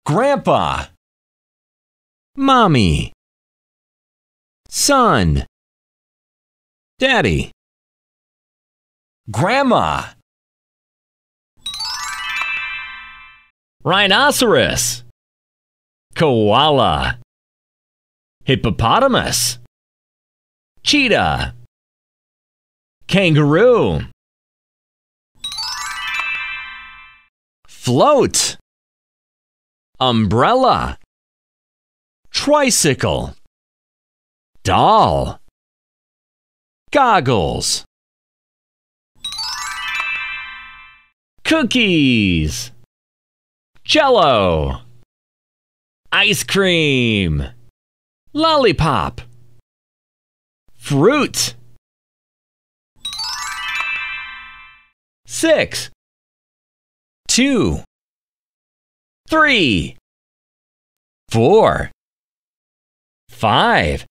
Grandpa, Mommy, Son, Daddy, Grandma, Rhinoceros, Koala, Hippopotamus, Cheetah, Kangaroo, Float, Umbrella, Tricycle, Doll, Goggles, Cookies, Jello, Ice cream, Lollipop, Fruit. 6, 2, 3, 4, 5,